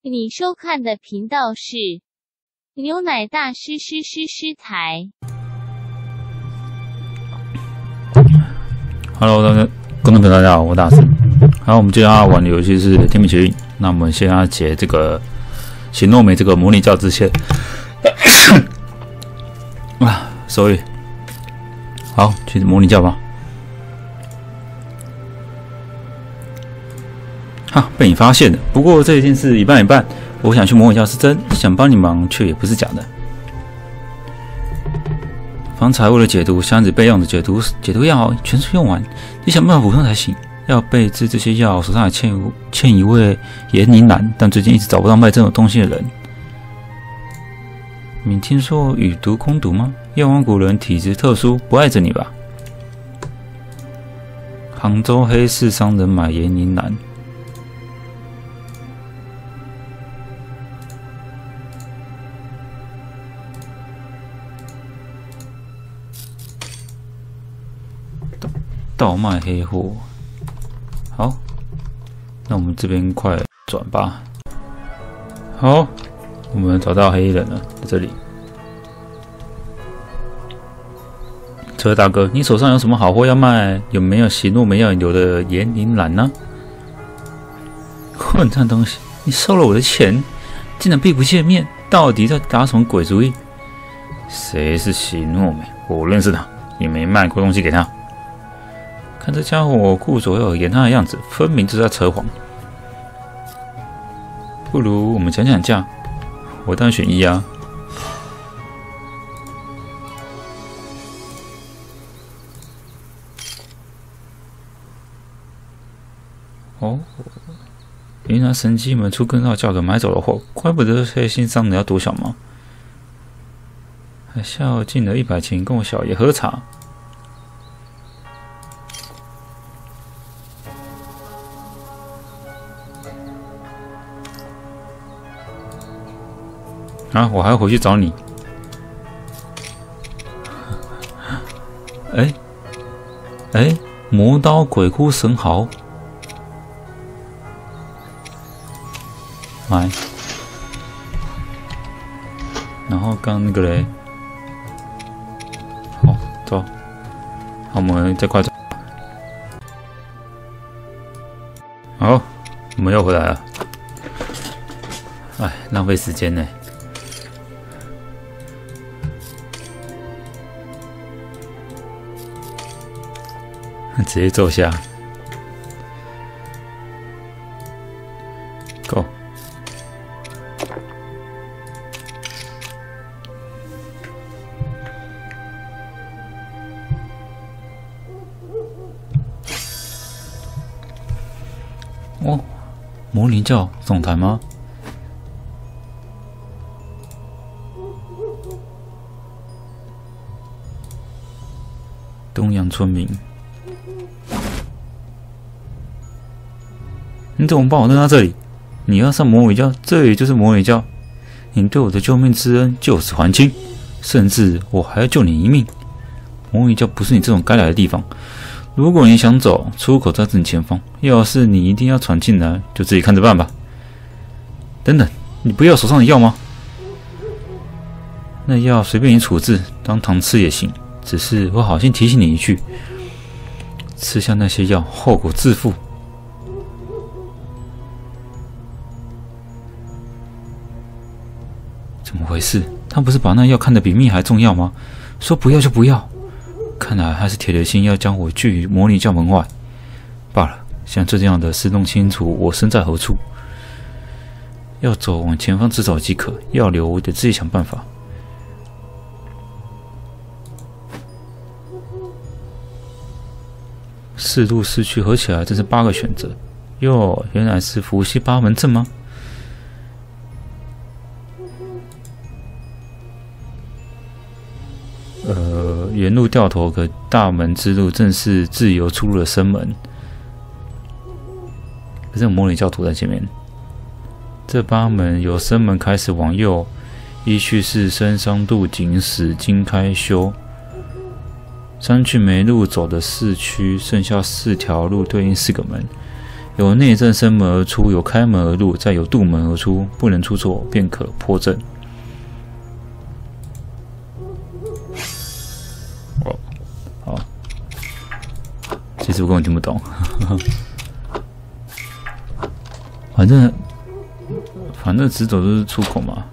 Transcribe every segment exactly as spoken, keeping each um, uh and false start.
你收看的频道是牛奶大师师师师台。 Hello， 大家观众朋友大家好，我大师。好，我们接下来玩的游戏是《天命奇运》。那我们先要解这个喜诺美这个模拟教之前啊 ，sorry。好，去模拟教吧。哈，被你发现了。不过这一件事一半一半，我想去模拟教是真，想帮你忙却也不是假的。方才为了解毒箱子备用的解毒解毒药全数用完，得想办法补充才行。要备制这些药，手上还欠欠一位严宁兰，但最近一直找不到卖这种东西的人。你听说与毒空毒吗？药王古人体质特殊，不爱着你吧？杭州黑市商人买严宁兰。倒卖黑货，好，那我们这边快转吧。好，我们找到黑衣人了，在这里。这位大哥，你手上有什么好货要卖？有没有喜诺美药引流的严宁兰呢？混账东西！你收了我的钱，竟然避不见面，到底在打什么鬼主意？谁是喜诺美？我认识他，也没卖过东西给他。看这家伙顾左右而言他的样子，分明就是在扯谎。不如我们讲讲价，我当然选一啊。哦，原来神机门出更高的价格买走了货，怪不得黑心商人要多小忙，还孝敬了一百钱跟我小爷喝茶。啊！我还要回去找你。哎哎，魔刀鬼哭神嚎，来。然后刚那个嘞，好走，好，我们再快走。好，我们又回来了。哎，浪费时间呢。直接坐下 ，Go。哦，模拟教总台吗？东洋村民。你怎么把我扔到这里？你要上魔女教，这里就是魔女教。你对我的救命之恩就此还清，甚至我还要救你一命。魔女教不是你这种该来的地方。如果你想走，出口在正前方。要是你一定要闯进来，就自己看着办吧。等等，你不要手上的药吗？那药随便你处置，当糖吃也行。只是我好心提醒你一句，吃下那些药，后果自负。怎么回事？他不是把那药看得比命还重要吗？说不要就不要，看来还是铁了心要将我拒于魔女教门外。罢了，像这样的事弄清楚我身在何处。要走往前方直走即可，要留我得自己想办法。四路四去合起来真是八个选择。哟，原来是伏羲八门阵吗？呃，原路掉头，可大门之路正是自由出入的生门。可是有魔女教徒在前面。这八门由生门开始往右，依序是深商渡、井史、经开修。山去没路走的四区，剩下四条路对应四个门， 有内正生门而出，有开门而入，再有渡门而出，不能出错，便可破阵。哦，好，其实我根本听不懂，反正反正直走都是出口嘛。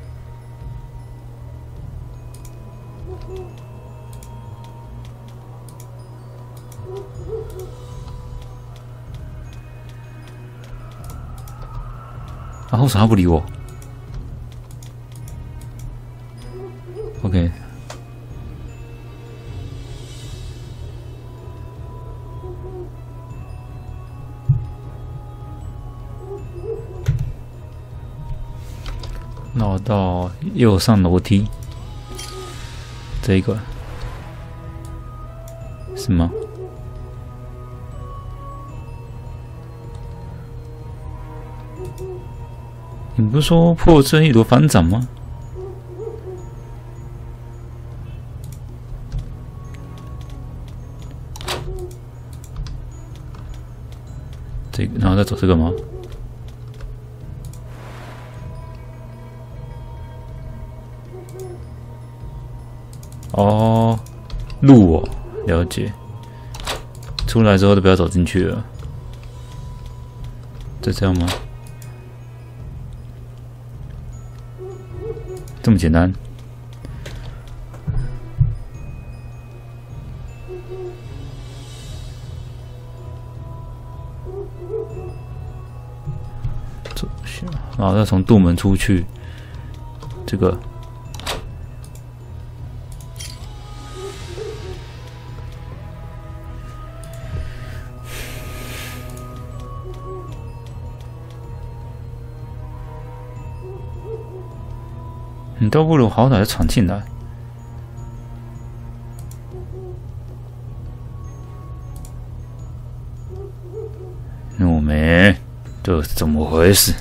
啊，为什么他不理我 ？OK。那我到右上楼梯，这一个是吗？你不是说破阵一朵反掌吗？这个，然后再走这个吗？哦，路哦，了解。出来之后就不要走进去了。就这样吗？这么简单？走下，然后再从渡门出去。这个。你倒不如好歹闯进来。糯梅，这是怎么回事？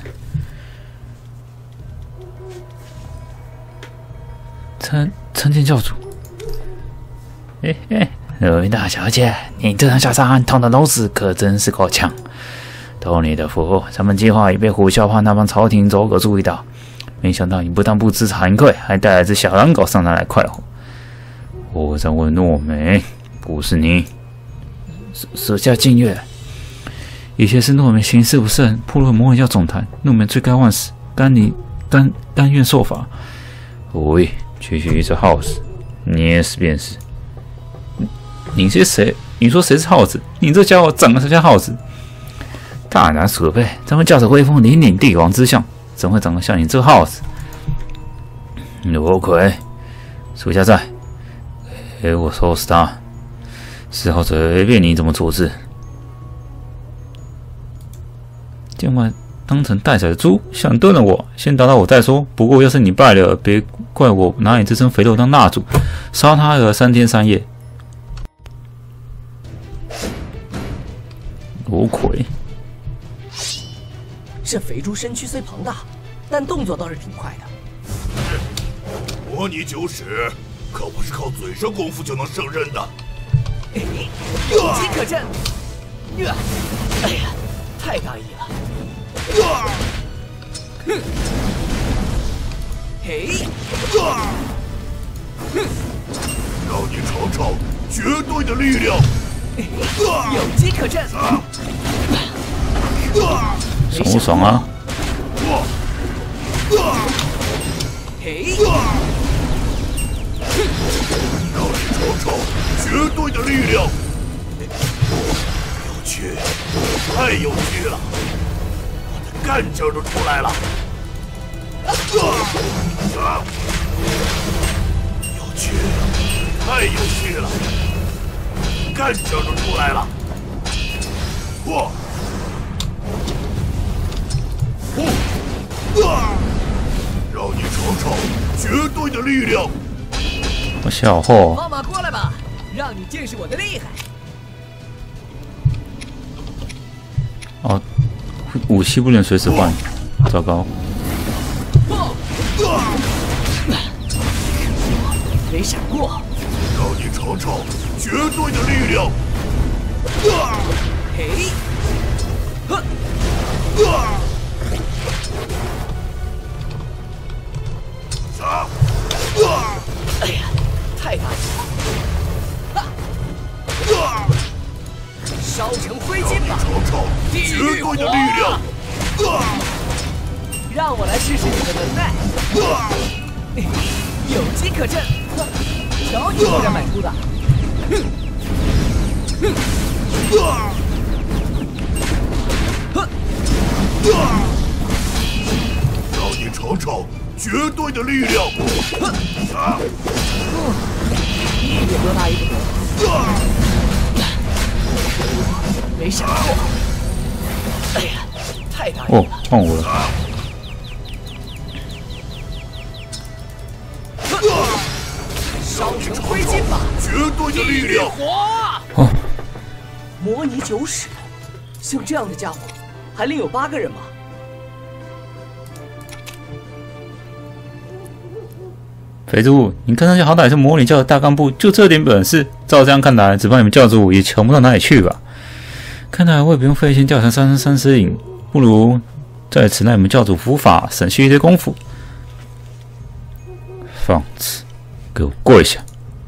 参参见教主。嘿嘿，二位大小姐，你这场下山捅的篓子可真是够呛。托你的福，咱们计划已被虎啸派那帮朝廷走狗注意到。没想到你不但不知惭愧，还带来只小狼狗上来来快活。我在问糯梅，不是你。手手下敬阅。以前是糯梅行事不慎，扑入魔鬼教总坛，糯梅罪该万死，甘你甘甘愿受罚。喂，区区一只耗子，捏死便是。你是谁？你说谁是耗子？你这家伙长得才像耗子。大难所备，咱们驾着威风凛凛帝王之相。怎会长得像你这耗子？罗魁，属下在，给我收拾他，事后随便你怎么处置。今晚当成待宰的猪，想炖了我，先打倒我再说。不过要是你败了，别怪我拿你这身肥肉当蜡烛，烧他个三天三夜。罗魁。 这肥猪身躯虽庞大，但动作倒是挺快的。 模拟酒使可不是靠嘴上功夫就能胜任的。 哎，有机可乘。哎呀，太大意了。哼！嘿！ 哼！让你尝尝绝对的力量。 有机可乘。 爽不爽啊？ 嘿！让你尝尝绝对的力量。有趣，太有趣了，我的干劲儿都出来了。有趣，太有趣了，干劲儿都出来了。哇！让你尝尝绝对的力量！ 我小货， 放马过来吧，让你见识我的厉害！ 哦，武器不能随时换，糟糕！ 没闪过！ 让你尝尝绝对的力量！ 嘿！ 杀！ 哎呀，太大意了！烧成灰烬吧！ 尝尝绝对的力量！ 让我来试试你的能耐。有机可乘，瞧你豁然摆出的！ 让你尝尝绝对的力量！啊！ 一点多大一个头，没闪过。哎呀，太大意哦了！， 换我了。 烧成灰烬吧！ 绝对的力量！ 火！ 哦， 模拟九使，像这样的家伙，还另有八个人吗？ 肥猪，你看上去好歹是魔女教的大干部，就这点本事，照这样看来，只怕你们教主也强不到哪里去吧？看来我也不用费心调查三生三尸影，不如在此让你们教主伏法，省去一堆功夫。放肆！给我跪下！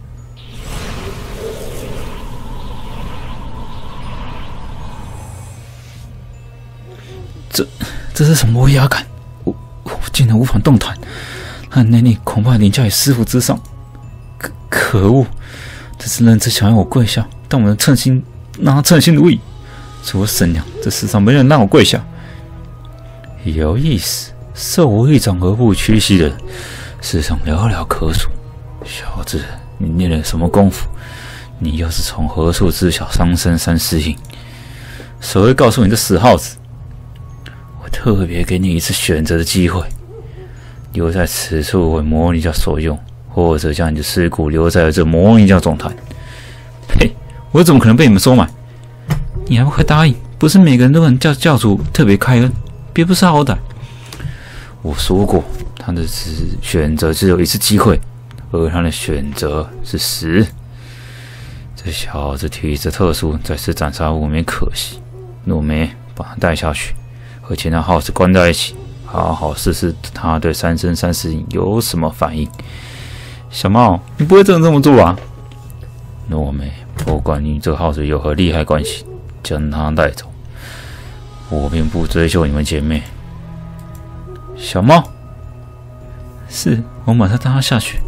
这这是什么威压感？我我竟然无法动弹，他的内力恐怕凌驾于师傅之上。可可恶！这是人只想要我跪下，但我能称心让他称心如意。除了沈娘，这世上没人让我跪下。有意思，受我一掌而不屈膝的人，世上寥寥可数。小子，你练了什么功夫？你又是从何处知晓三生三世印？谁会告诉你这死耗子？我特别给你一次选择的机会，留在此处为魔女教所用，或者将你的尸骨留在这魔女教总坛。呸！我怎么可能被你们收买？你还不快答应？不是每个人都能叫教主特别开恩，别不识好歹。我说过，他的选择只有一次机会，而他的选择是死。这小子体质特殊，在此斩杀未免可惜。若没把他带下去，和其他耗子关在一起，好好试试他对三生三世印有什么反应。小猫，你不会真的这么做吧？若没，不管你这耗子有何利害关系，将他带走，我便不追究你们姐妹。小猫，是我马上带他下去。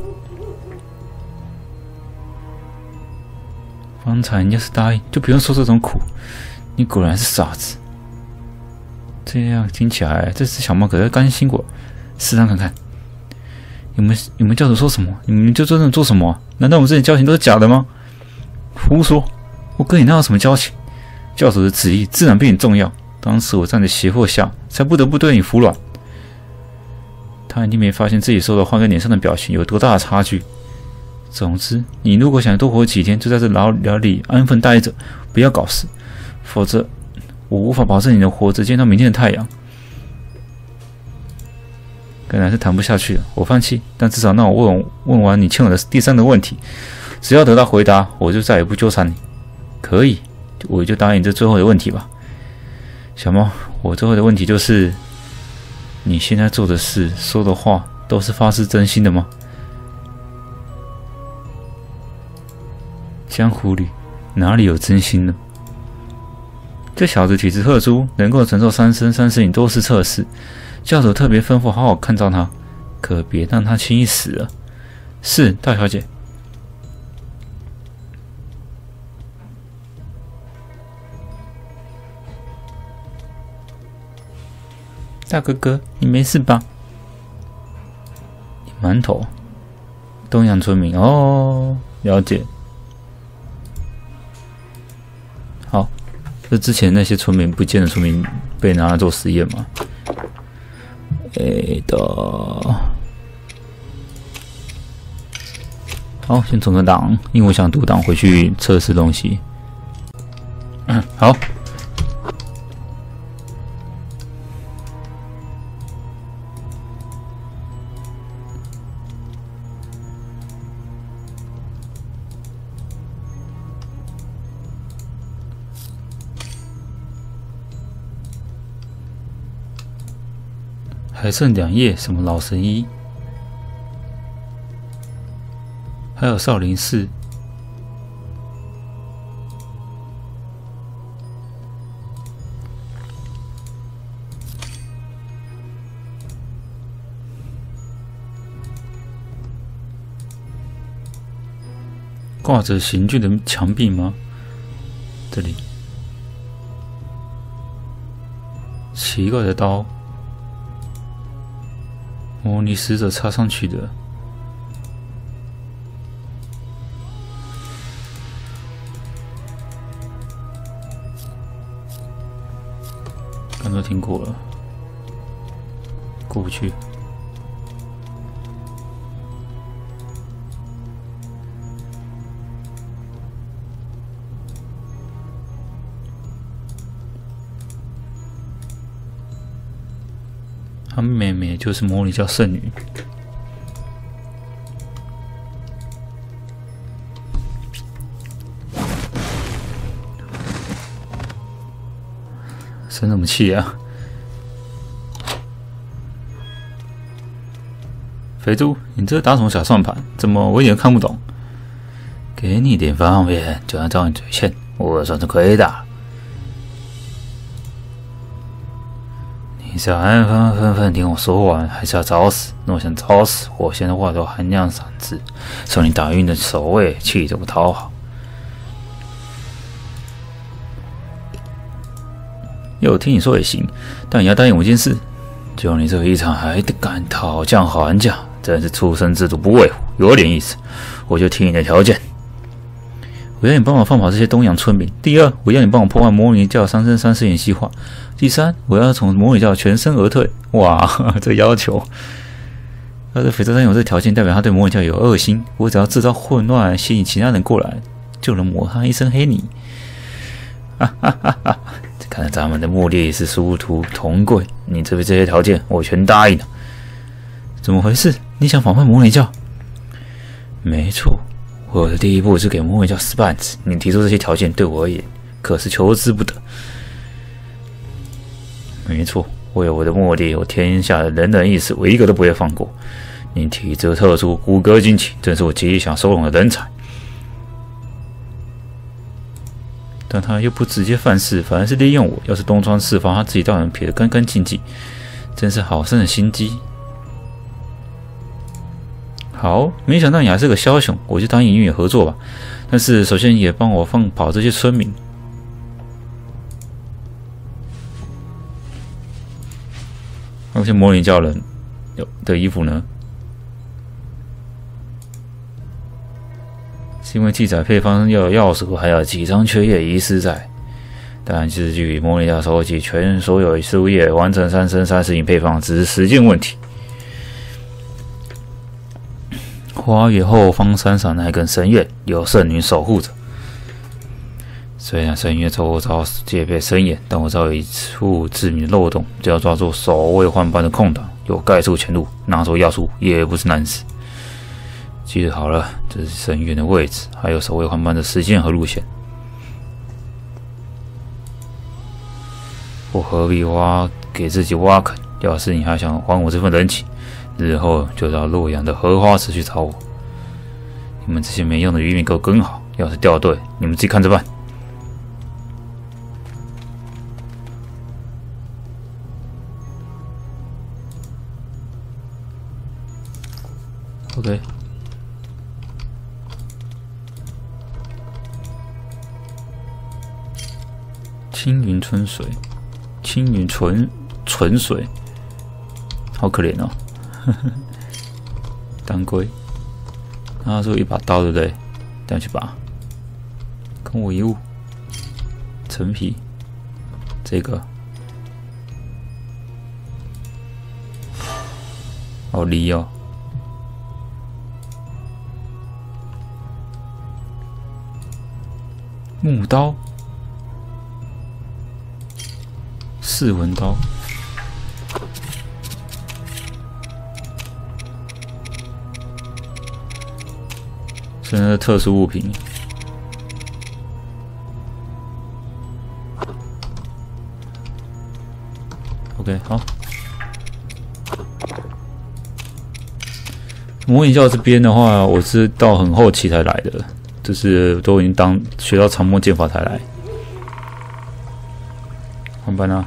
方才你要是答应，就不用受这种苦。你果然是傻子。这样听起来，这只小猫可在担心我。试探看看，你们你们教主说什么，你们就真正做什么、啊？难道我们之间交情都是假的吗？胡说！我跟你哪有什么交情？教主的旨意自然比你重要。当时我在你的胁迫下，才不得不对你服软。他一定没发现自己说的话跟脸上的表情有多大的差距。总之，你如果想多活几天，就在这牢牢里安分待着，不要搞事，否则我无法保证你能活着见到明天的太阳。看来是谈不下去了，我放弃。但至少让我问问完你欠我的第三个问题，只要得到回答，我就再也不纠缠你。可以，我就答应这最后的问题吧。小猫，我最后的问题就是，你现在做的事、说的话，都是发自真心的吗？江湖里哪里有真心呢？这小子体质特殊，能够承受三生三世影多次测试。教主特别吩咐好好看照他，可别让他轻易死了。是，大小姐。大哥哥，你没事吧？馒头，东洋村民哦，了解。好，这之前那些村民不见的村民被拿来做实验吗？诶的，好，先存个档，因为我想读档回去测试东西。嗯，好。 还剩两页，什么老神医，还有少林寺。挂着刑具的墙壁吗？这里奇怪的刀，模拟死者插上去的。刚都听过了，过不去。她妹妹就是魔女教圣女。生什么气啊？肥猪，你这打什么小算盘？怎么我一点看不懂？给你点方便，就按照你嘴欠，我算是亏大了。你是要安分分分听我说完，还是要找死？若想找死，我现在话头含量散字，受你打晕的守卫，气得我讨好。要听你说也行，但你要答应我一件事：就你这个一场还敢讨价还价，真是出生之犊不畏虎，有点意思。我就听你的条件。我要你帮我放跑这些东洋村民。第二，我要你帮我破坏魔女教三生三世演戏化。第三，我要从魔女教全身而退。哇，这要求！要是肥皂山有这条件，代表他对魔女教有恶心。我只要制造混乱，吸引其他人过来，就能抹他一身黑泥。哈哈哈哈！看来咱们的目的是殊途同归。你这边这些条件，我全答应了。怎么回事？你想反叛魔女教？没错。我的第一步是给魔女教死绊子，你提出这些条件对我而言可是求之不得。没错，为了我的目的，我天下的人人义士我一个都不会放过。你体质特殊，骨骼惊奇，正是我极力想收拢的人才。但他又不直接犯事，反而是利用我。要是东窗事发，他自己倒能撇得干干净净，真是好生的心机。好，没想到你还是个枭雄，我就答应与你合作吧。但是首先也帮我放跑这些村民。那些魔女教人的衣服呢？是因为记载配方要有钥匙，还有几张缺页遗失在。但是据魔女教收集全所有书页，完成三生三世影配方只是时间问题。花园后方山上那根神院有圣女守护着。虽然神院周遭戒备森严，但我早有一处致命的漏洞，只要抓住守卫换班的空档，有盖处前路，拿出要素也不是难事。记得好了，这是神院的位置，还有守卫换班的时间和路线。我何必挖给自己挖坑？要是你还想还我这份人情，日后就到洛阳的荷花池去找我。你们这些没用的渔民给我跟好，要是掉队，你们自己看着办。OK。青云春水，青云纯纯水，好可怜哦。当归，他说一把刀对不对？这样去拔。跟我一物，陈皮，这个，好梨哦。木刀，四文刀。现在的特殊物品。OK， 好。 模拟教这边的话，我是到很后期才来的，就是都已经当学到长魔剑法才来。换班啊！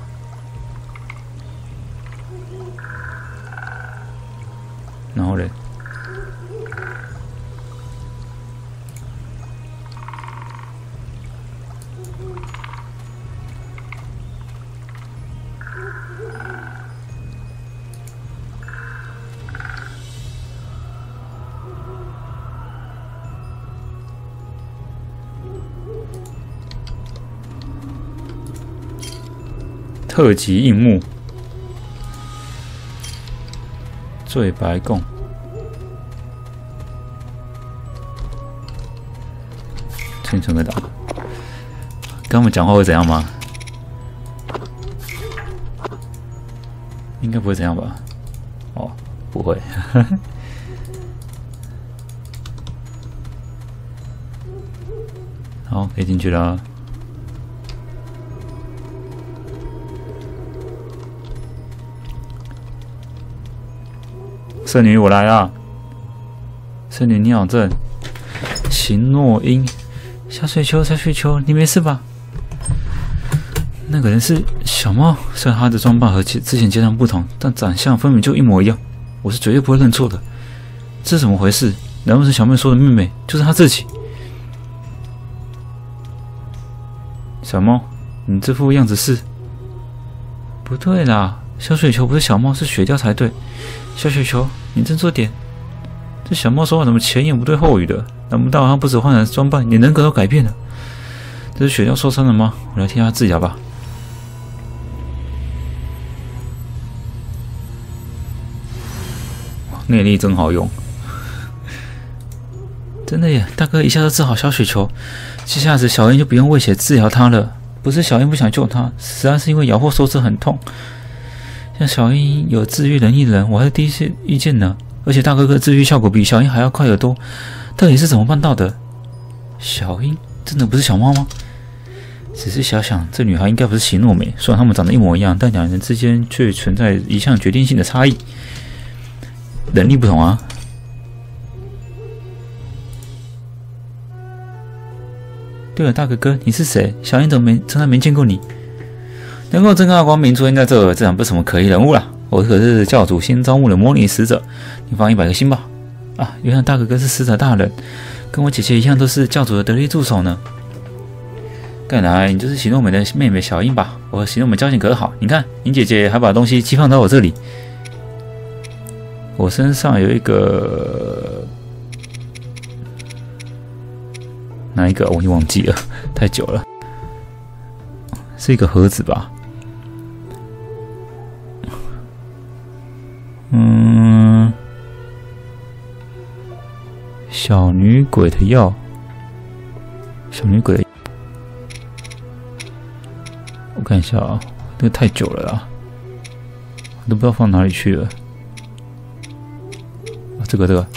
然后嘞，特级硬木，醉白贡，清纯个岛，跟我们讲话会怎样吗？应该不会怎样吧？哦，不会。好，可以进去了。圣女，我来啦！圣女，你好正。邢诺英，小水球，小水球，你没事吧？那个人是小猫，虽然他的装扮和之前阶段不同，但长相分明就一模一样，我是绝对不会认错的。这是怎么回事？难不成小妹说的妹妹就是她自己？小猫，你这副样子是……不对啦，小水球不是小猫，是雪貂才对。小雪球，你振作点！这小猫说话怎么前言不对后语的？难不到他不止换了装扮，连人格都改变了？这是雪貂受伤了吗？我来替他治疗吧。内力真好用，真的耶！大哥一下就治好小雪球，接下子小英就不用为血治疗他了。不是小英不想救他，实在是因为咬破手指很痛。像小英有治愈能力的人，我还是第一次遇见呢。而且大哥哥治愈效果比小英还要快得多，到底是怎么办到的？小英真的不是小猫吗？只是想想，这女孩应该不是邢诺美，虽然她们长得一模一样，但两人之间却存在一项决定性的差异，能力不同啊。对了，大哥哥，你是谁？小英怎么没从来没见过你？能够正大光明出现在这，自然不是什么可疑人物啦。我可是教主新招募的模拟使者，你放一百个心吧。啊，原来大哥哥是使者大人，跟我姐姐一样，都是教主的得力助手呢。看来你就是邢诺美的妹妹小英吧？我和邢诺美交情可好，你看，你姐姐还把东西寄放到我这里。我身上有一个哪一个？我已经忘记了，太久了。是一个盒子吧？嗯，小女鬼的药，小女鬼的，我看一下啊，这个太久了啦，我都不知道放哪里去了。啊，这个这个。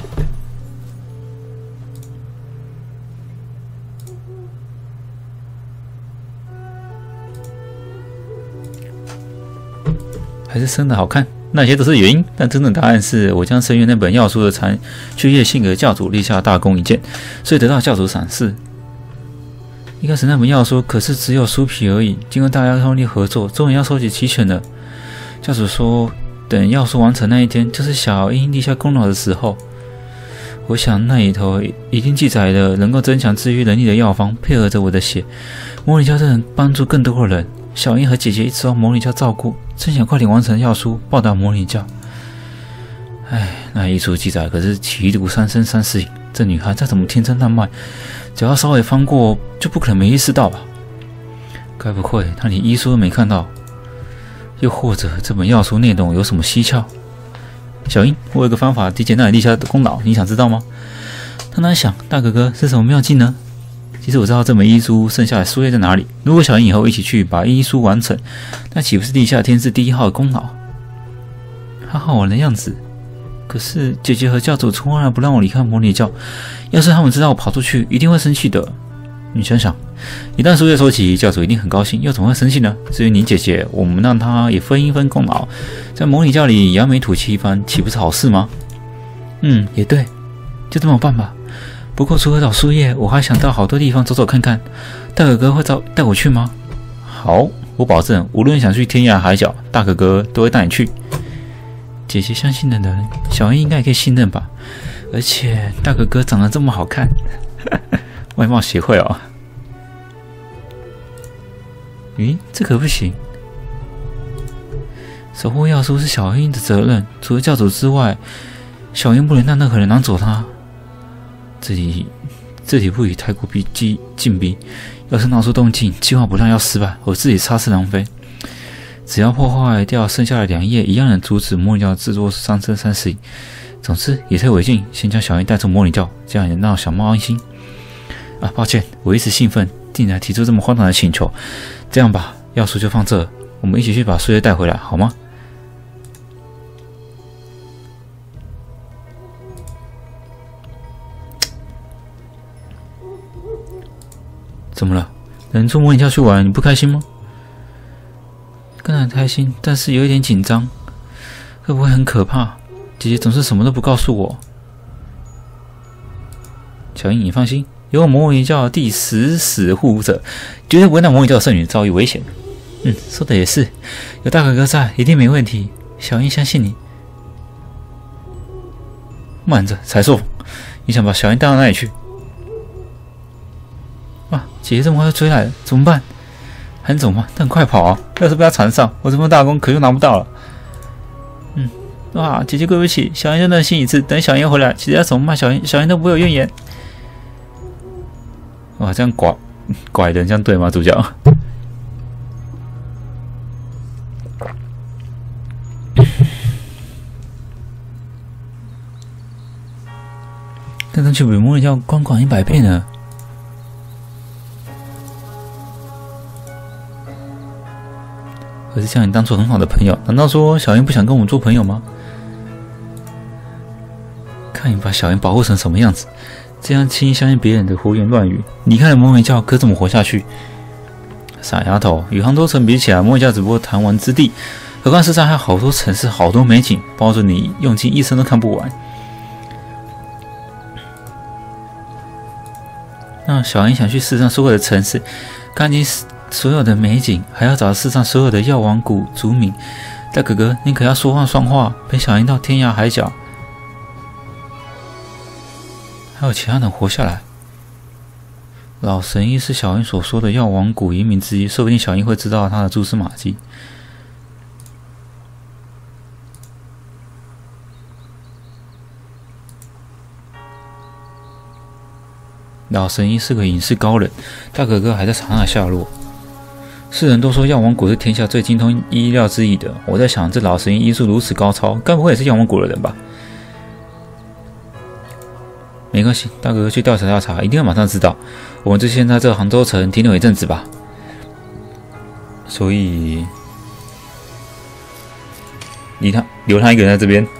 还是生的好看，那些都是原因，但真正答案是我将神谕那本药书的残去夜信给教主立下大功一件，所以得到教主赏识。一开始那本药书可是只有书皮而已，经过大家通力合作，终于要收集齐全了。教主说，等药书完成那一天，就是小英立下功劳的时候。我想那里头一定记载了能够增强治愈能力的药方，配合着我的血，模拟教就能帮助更多的人。小英和姐姐一直让模拟教照顾，真想快点完成药书，报答模拟教。唉，那医书记载可是奇毒三生三世影，这女孩再怎么天真烂漫，只要稍微翻过，就不可能没意识到吧？该不会她连医书都没看到？又或者这本药书内容有什么蹊跷？小英，我有个方法提前让你立下的功劳，你想知道吗？他哪想，大哥哥是什么妙计呢？其实我知道这本医书剩下的书页在哪里。如果小英以后一起去把医书完成，那岂不是立下天字第一号的功劳？他好玩的样子。可是姐姐和教主从来不让我离开模拟教，要是他们知道我跑出去，一定会生气的。你想想，一旦书页收齐，教主一定很高兴，又怎么会生气呢？至于你姐姐，我们让她也分一分功劳，在模拟教里扬眉吐气一番，岂不是好事吗？ 嗯，也对，就这么办吧。不过除了找树叶，我还想到好多地方走走看看。大哥哥会找带我去吗？好，我保证，无论想去天涯海角，大哥哥都会带你去。姐姐相信的人，小英应该也可以信任吧。而且大哥哥长得这么好看，外貌协会哦。咦，这可不行。守护要素是小英的责任，除了教主之外，小英不能让任何人拿走他。这里，这里不宜太过逼近禁逼，要是闹出动静，计划不但要失败，我自己插翅难飞。只要破坏掉剩下的两页，一样能阻止魔女教制作伤身三十亿。总之，以退为进，先将小英带出魔女教，这样也让小猫安心。啊，抱歉，我一时兴奋，竟然提出这么荒唐的请求。这样吧，要素就放这，我们一起去把树叶带回来，好吗？怎么了？能出魔女教去玩，你不开心吗？当然开心，但是有一点紧张，会不会很可怕？姐姐总是什么都不告诉我。小英，你放心，有我魔女教第十死护者，绝对不会让魔女教的圣女遭遇危险。嗯，说的也是，有大哥哥在，一定没问题。小英相信你。慢着，才说，你想把小英带到哪里去？哇，姐姐这么快就追来了，怎么办？还能走吗？但快跑啊！要是被他缠上，我这份大功可就拿不到了。嗯，哇，姐姐对不起，小英就任性一次，等小英回来，姐姐要怎么骂小英，小英都不会有怨言。哇，这样拐拐人，这样对吗？主角。看上去比魔女教宽广一百倍呢。可是像你当初很好的朋友，难道说小英不想跟我们做朋友吗？看你把小英保护成什么样子，这样轻易相信别人的胡言乱语，离开了魔女教可怎么活下去？傻丫头，与杭州城比起来，魔女教只不过弹丸之地，何况世上还有好多城市、好多美景，包着你用尽一生都看不完。那小英想去世上所有的城市，看尽所有的美景，还要找世上所有的药王谷族民。大哥哥，你可要说话算话，陪小英到天涯海角。还有其他人活下来。老神医是小英所说的药王谷移民之一，说不定小英会知道他的蛛丝马迹。老神医是个隐士高人，大哥哥还在查他的下落。世人都说药王谷是天下最精通医疗之医的，我在想，这老神医医术如此高超，该不会也是药王谷的人吧？没关系，大哥哥去调查调查，一定要马上知道。我们就先在这杭州城停留一阵子吧。所以，你他留他一个人在这边。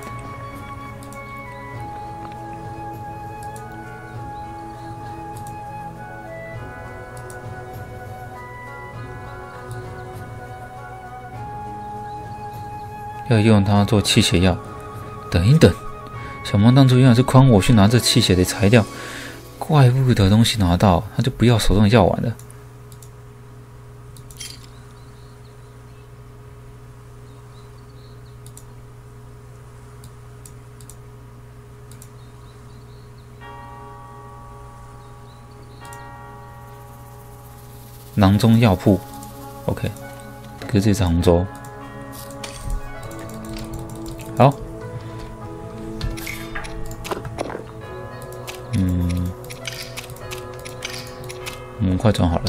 要用它做气血药。等一等，小猫当初原来是诓我去拿这气血的材料，怪不得东西拿到，他就不要手中的药丸了。囊中药铺 ，OK， 可是这是杭州。好，嗯，我们快转好了。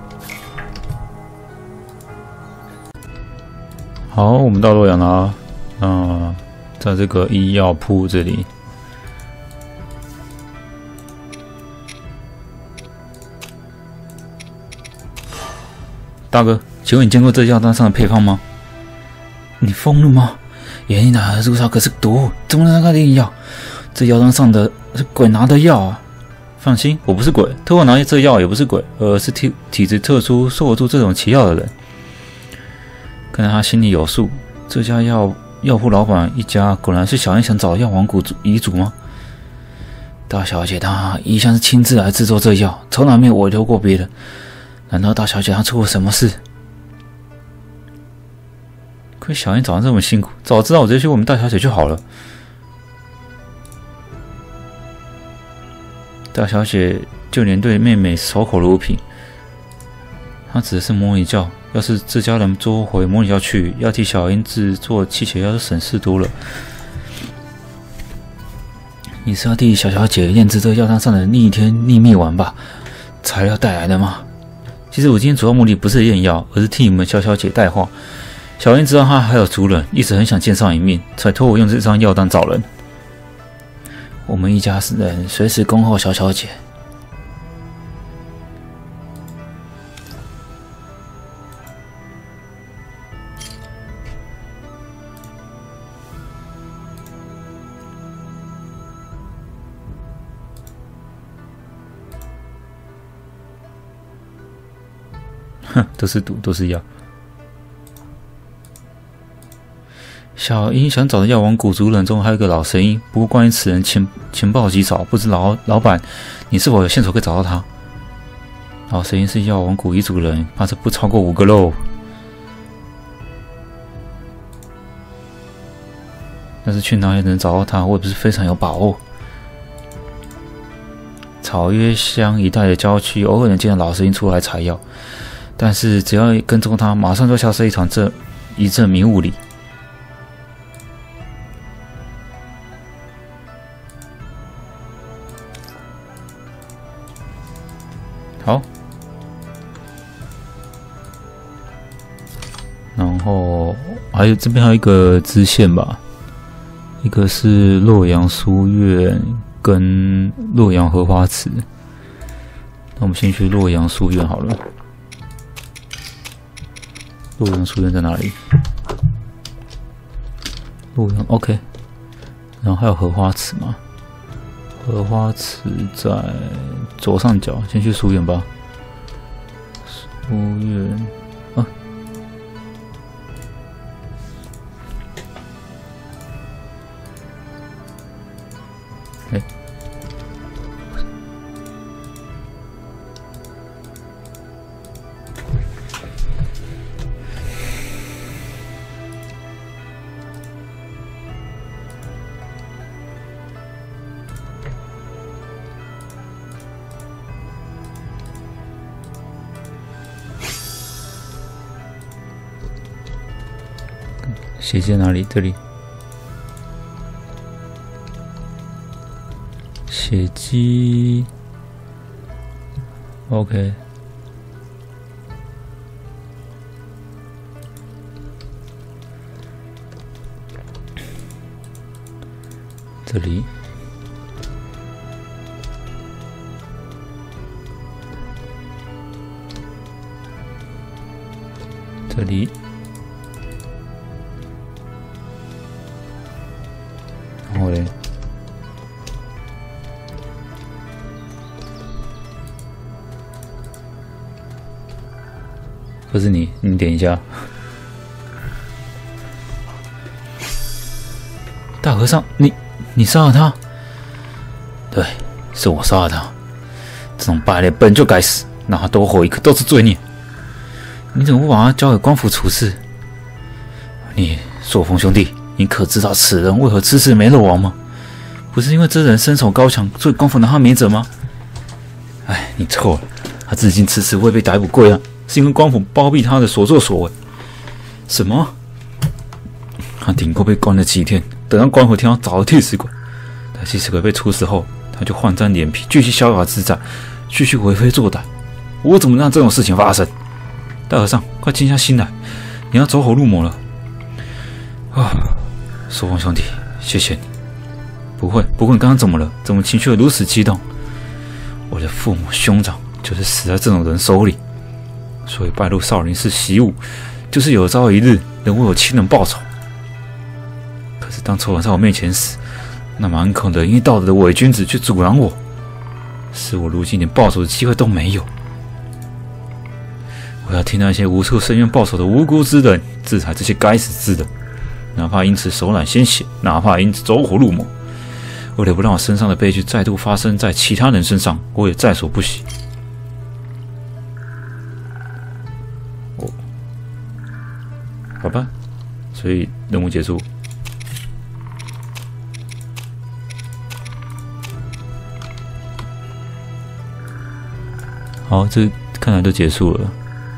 好，我们到洛阳了。那在这个医药铺这里，大哥，请问你见过这药单上的配方吗？你疯了吗？眼里拿的朱砂可是毒，怎么能拿点药？这药单上的是鬼拿的药啊！放心，我不是鬼，偷我拿这药也不是鬼，而是体体质特殊、受得住这种奇药的人。看来他心里有数。这家药药铺老板一家果然是小英想找的药王谷遗族吗？ 大小姐她一向是亲自来制作这药，从来没有委托过别人。难道大小姐她出了什么事？可小英早上这么辛苦，早知道我直接去问我们大小姐就好了。大小姐就连对妹妹守口如瓶，她指的是模拟教。要是自家人捉回模拟教去，要替小英制作气血药就省事多了。你是要替小小姐验制这药单上的逆天逆灭丸吧？材料带来的吗？其实我今天主要目的不是验药，而是替你们小小姐带话。小英知道她还有族人，一直很想见上一面，才托我用这张药单找人。我们一家人随时恭候小小姐。哼，都是毒，都是药。小英想找的药王谷族人中还有一个老神医，不过关于此人情情报极少，不知老老板你是否有线索可以找到他？老神医是药王谷一族人，怕是不超过五个喽。但是去哪里能找到他，我也不是非常有把握。草约乡一带的郊区，偶尔能见到老神医出来采药。但是只要跟踪他，马上就消失一团这一阵迷雾里。好，然后还有这边还有一个支线吧，一个是洛阳书院跟洛阳荷花池。那我们先去洛阳书院好了。洛阳书院在哪里？洛阳 OK， 然后还有荷花池嘛？荷花池在左上角，先去书院吧。书院啊，哎。血迹在哪里？这里。血迹 ，OK。这里。这里。然后嘞，不是你，你点一下。大和尚，你你杀了他？对，是我杀了他。这种败类本就该死，让他多活一刻都是罪孽。你怎么不把他交给官府处置？你朔风兄弟。你可知道此人为何迟迟没落网吗？不是因为这人身手高强，所以官府拿他没辙吗？哎，你错了，他至今迟迟未被逮捕归案，是因为官府包庇他的所作所为。什么？他顶多被关了几天，等到官府听到找了替死鬼，待替死鬼被处死后，他就换张脸皮，继续逍遥自在，继续为非作歹。我怎么让这种事情发生？大和尚，快静下心来，你要走火入魔了。啊！朔风兄弟，谢谢你。不会，不过你刚刚怎么了？怎么情绪如此激动？我的父母兄长就是死在这种人手里，所以拜入少林寺习武，就是有朝一日能为我亲人报仇。可是当仇人在我面前死，那么很可能因为道德的伪君子去阻拦我，使我如今连报仇的机会都没有。我要替那些无处伸冤报仇的无辜之人制裁这些该死之人。哪怕因此手染鲜血，哪怕因此走火入魔， 为了不让我身上的悲剧再度发生在其他人身上，我也在所不惜。哦，好吧，所以任务结束。好，这看来都结束了。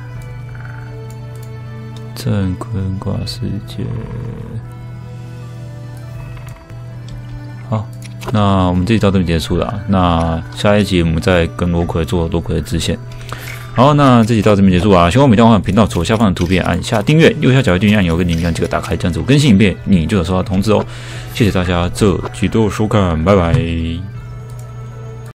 镇坤卦世界。好，那我们这集到这里结束了。那下一集我们再跟罗奎做罗奎的支线。好，那这集到这边结束啊！喜欢我们动画频道左下方的图片按下订阅，右下角的订阅按钮跟铃铛这个打开，这样子我更新影片你就有收到通知哦。谢谢大家这集的收看，拜拜。